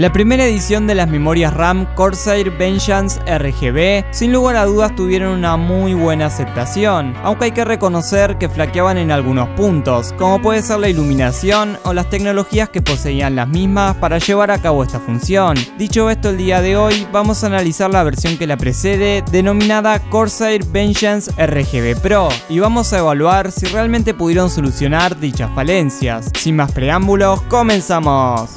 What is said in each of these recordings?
La primera edición de las memorias RAM Corsair Vengeance RGB sin lugar a dudas tuvieron una muy buena aceptación, aunque hay que reconocer que flaqueaban en algunos puntos, como puede ser la iluminación o las tecnologías que poseían las mismas para llevar a cabo esta función. Dicho esto, el día de hoy vamos a analizar la versión que la precede, denominada Corsair Vengeance RGB Pro, y vamos a evaluar si realmente pudieron solucionar dichas falencias. Sin más preámbulos, comenzamos.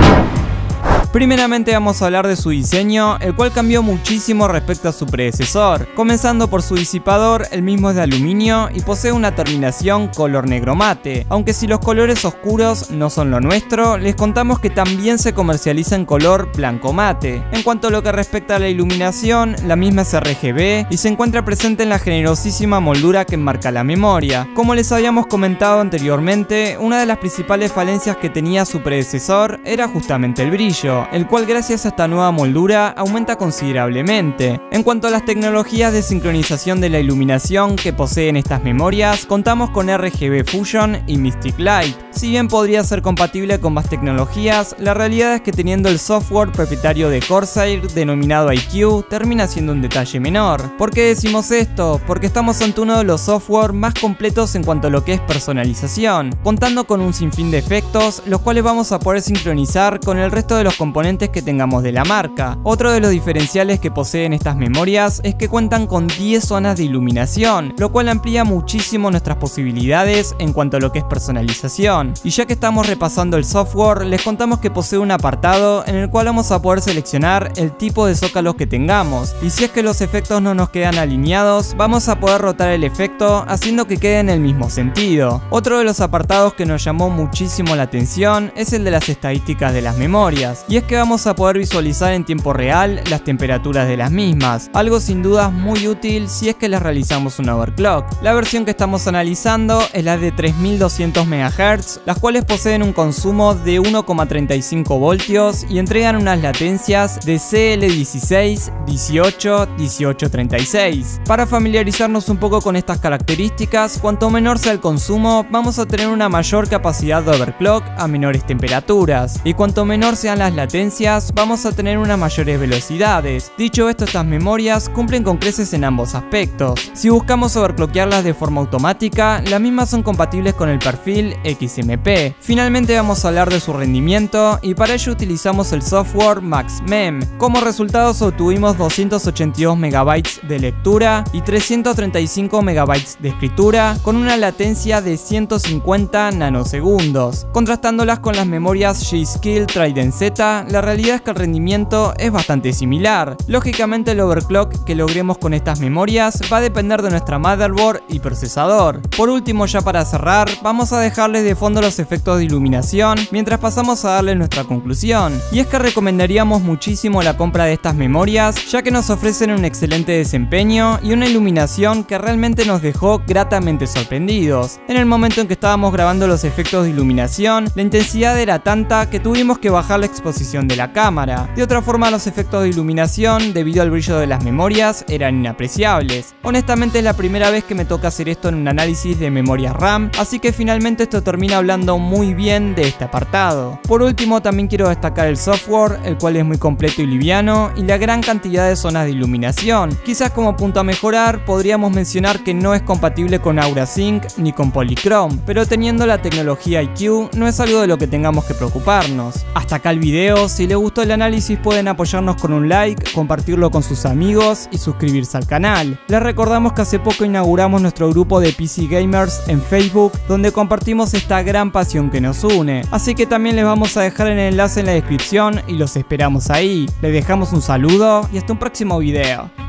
Primeramente vamos a hablar de su diseño, el cual cambió muchísimo respecto a su predecesor, comenzando por su disipador. El mismo es de aluminio y posee una terminación color negro mate, aunque si los colores oscuros no son lo nuestro, les contamos que también se comercializa en color blanco mate. En cuanto a lo que respecta a la iluminación, la misma es RGB y se encuentra presente en la generosísima moldura que enmarca la memoria. Como les habíamos comentado anteriormente, una de las principales falencias que tenía su predecesor era justamente el brillo, el cual gracias a esta nueva moldura aumenta considerablemente. En cuanto a las tecnologías de sincronización de la iluminación que poseen estas memorias, contamos con RGB Fusion y Mystic Light. Si bien podría ser compatible con más tecnologías, la realidad es que teniendo el software propietario de Corsair denominado iCUE termina siendo un detalle menor. ¿Por qué decimos esto? Porque estamos ante uno de los software más completos en cuanto a lo que es personalización, contando con un sinfín de efectos, los cuales vamos a poder sincronizar con el resto de los componentes que tengamos de la marca. Otro de los diferenciales que poseen estas memorias es que cuentan con 10 zonas de iluminación, lo cual amplía muchísimo nuestras posibilidades en cuanto a lo que es personalización. Y ya que estamos repasando el software, les contamos que posee un apartado en el cual vamos a poder seleccionar el tipo de zócalos que tengamos, y si es que los efectos no nos quedan alineados, vamos a poder rotar el efecto haciendo que quede en el mismo sentido. Otro de los apartados que nos llamó muchísimo la atención es el de las estadísticas de las memorias, y es que vamos a poder visualizar en tiempo real las temperaturas de las mismas, algo sin dudas muy útil si es que les realizamos un overclock. La versión que estamos analizando es la de 3200 MHz, las cuales poseen un consumo de 1,35 voltios y entregan unas latencias de CL16, 18, 1836. Para familiarizarnos un poco con estas características, cuanto menor sea el consumo, vamos a tener una mayor capacidad de overclock a menores temperaturas, y cuanto menor sean las latencias, vamos a tener unas mayores velocidades. Dicho esto, estas memorias cumplen con creces en ambos aspectos. Si buscamos overclockearlas de forma automática, las mismas son compatibles con el perfil XMP. Finalmente vamos a hablar de su rendimiento, y para ello utilizamos el software MaxMem. Como resultados obtuvimos 282 MB de lectura y 335 MB de escritura, con una latencia de 150 nanosegundos. Contrastándolas con las memorias G.Skill Trident Z, la realidad es que el rendimiento es bastante similar. Lógicamente el overclock que logremos con estas memorias va a depender de nuestra motherboard y procesador. Por último, ya para cerrar, vamos a dejarles de fondo los efectos de iluminación mientras pasamos a darle nuestra conclusión, y es que recomendaríamos muchísimo la compra de estas memorias, ya que nos ofrecen un excelente desempeño y una iluminación que realmente nos dejó gratamente sorprendidos. En el momento en que estábamos grabando los efectos de iluminación, la intensidad era tanta que tuvimos que bajar la exposición de la cámara. De otra forma, los efectos de iluminación, debido al brillo de las memorias, eran inapreciables. Honestamente es la primera vez que me toca hacer esto en un análisis de memorias RAM, así que finalmente esto termina hablando muy bien de este apartado. Por último, también quiero destacar el software, el cual es muy completo y liviano, y la gran cantidad de zonas de iluminación. Quizás como punto a mejorar, podríamos mencionar que no es compatible con AuraSync ni con Polychrome, pero teniendo la tecnología iCUE no es algo de lo que tengamos que preocuparnos. Hasta acá el video. Si les gustó el análisis pueden apoyarnos con un like, compartirlo con sus amigos y suscribirse al canal. Les recordamos que hace poco inauguramos nuestro grupo de PC Gamers en Facebook, donde compartimos esta gran pasión que nos une, así que también les vamos a dejar el enlace en la descripción y los esperamos ahí. Les dejamos un saludo y hasta un próximo video.